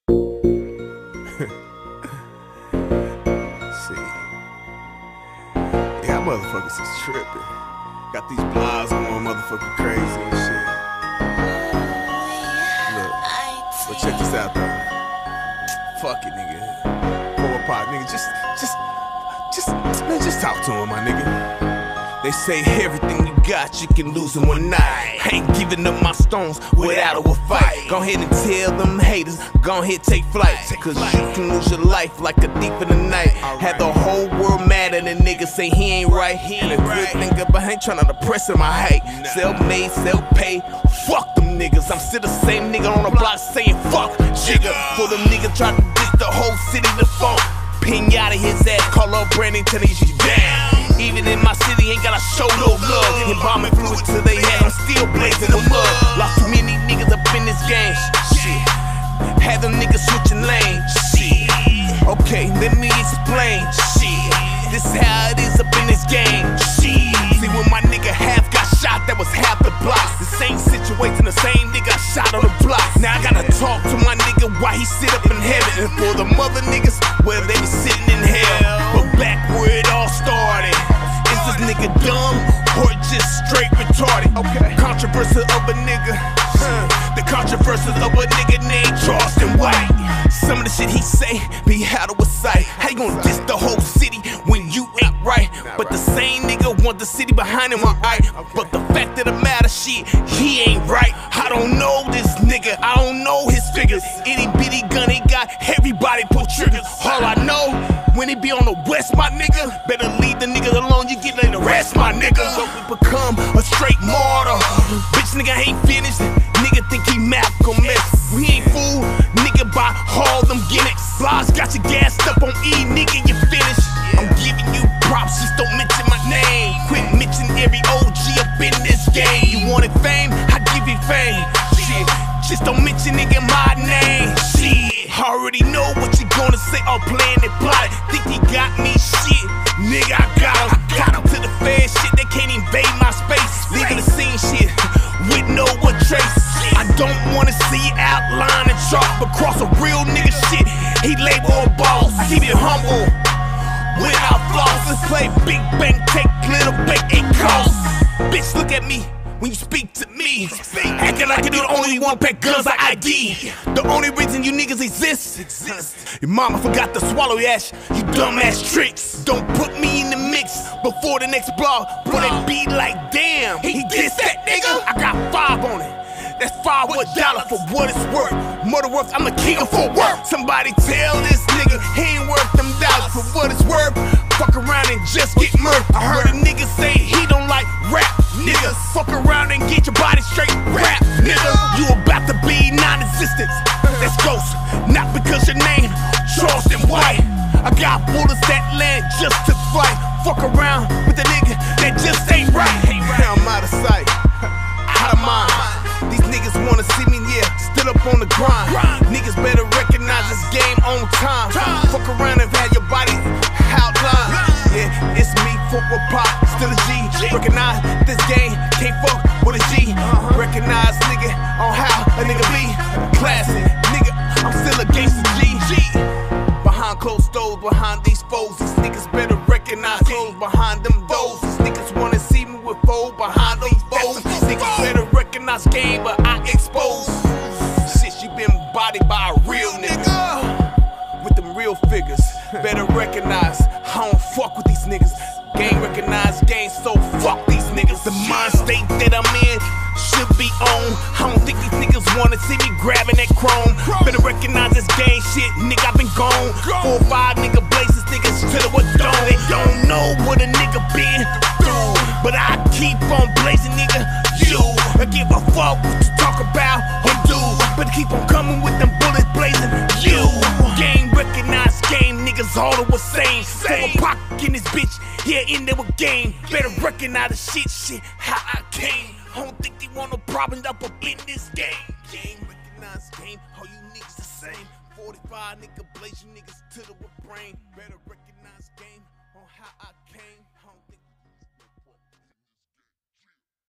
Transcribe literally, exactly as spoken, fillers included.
See, yeah, motherfuckers is tripping. Got these blinds going motherfucking crazy and shit. Look, but check this out though. Fuck it, nigga. Four pot, nigga. Just, just, just, man, just talk to him, my nigga. They say everything you got, you can lose in one night. I ain't giving up my stones without a fight. Go ahead and tell them haters, go ahead take flight. Cause you can lose your life like a thief in the night. Have the whole world mad and the nigga say he ain't right. And a good thing up, I ain't tryna depress him, I hate. Self-made, self-paid, fuck them niggas. I'm still the same nigga on the block saying fuck jigga. For them niggas try to diss the whole city to phone. Pinata his ass, call up Brandon, tell him you down. Even in my city, ain't gotta show no love. Embalming fluid till they head, I'm still blazing the mud. Lost too many niggas up in this game. Shit, had them niggas switching lanes. Shit, okay, let me explain. Shit, this how it is up in this game. Shit, see when my nigga half got shot, that was half the block. The same situation, the same nigga shot on the block. Now I gotta talk to my nigga why he sit up in heaven. And for the mother niggas, well they be sitting in hell. But back where it all started, is this nigga dumb or just straight retarded? Okay. Controversy of a nigga, huh. The controversy of a nigga named Charleston White. Some of the shit he say be out of his sight. How you gon' diss the whole city when you ain't right? But the same nigga want the city behind him, alright. But the fact of the matter, shit, he ain't right. I don't know this nigga, I don't know his figures. Itty bitty gun he got, everybody pull triggers. All I know, when he be on the west, my nigga, better leave the niggas alone, you get the rest, my nigga. So we become a straight martyr. Bitch nigga ain't finished, nigga think he Malcolm X. We ain't fool, nigga buy all them gimmicks. Blogs got you gassed up on E, nigga, you finished. I'm giving you props, just don't mention my name. Quit mentioning every O G up in this game. You wanted fame, I give you fame. Shit, just don't mention nigga my name. Shit, already know what you gonna say, all playing and plotting. Think he got me, shit, nigga I got him. I got him to the fans, shit, they can't invade my space. Leaving the scene, shit, with no one trace. I don't wanna see outline and chalk, but cross a real nigga shit, he label a boss. I keep it humble, without flaws. Let's play big bang, take little bait, it costs. Bitch, look at me when you speak to me. Acting like you're the only one pack guns like I D. The only reason you niggas exist, exist. Your mama forgot to swallow your ass, you dumbass tricks. Don't put me in the mix before the next blog. But it be like, damn, he dissed that nigga. I got five on it. That's five what dollar for what it's worth. Murder worth, I'm the king of for work. Somebody tell this nigga he ain't worth them dollars for what it's worth. Fuck around and just get murked. I heard a nigga say he don't like rap, nigga. Fuck around and get your body straight, rap, nigga. You about to be non-existent. That's ghost, not because your name Charleston White. I got bullets that land just to fight. Fuck around with the nigga that just ain't right. I'm out of sight, out of mind. These niggas wanna see me, yeah, still up on the grind. Niggas better recognize this game on time. Fuck around and have your body outline. Yeah, it's me, fuck with pop, still a G. Recognize this game, can't fuck with a G. Recognize nigga on how a nigga be. Classic, nigga, I'm still a gangsta G. Behind closed doors, behind these foes, these niggas better recognize clothes behind them doors. These niggas wanna see me with foes behind those foes. Niggas better recognize game, but I expose. Shit, you been bodied by a real nigga with them real figures. Better recognize I don't fuck with these niggas. Gang recognize gang, so fuck these niggas. The mind state that I'm in should be on. I don't think these niggas wanna see me grabbing that chrome. Better recognize this gang shit, nigga, I been gone. Four or five nigga blazes, niggas to the what don't. They don't know what a nigga been through, but I keep on blazing, nigga. You, I give a fuck what you talk about or do, but keep on coming with them bullets blazing. You, gang recognize game, niggas all the same. Throw a pocket in this bitch, yeah, in there with game. Better recognize the shit, shit, how I came. I don't think they want no problems up up in this game. Game recognize game, all you niggas the same. forty-five nigga blaze, you niggas to the brain. Better recognize game on how I came.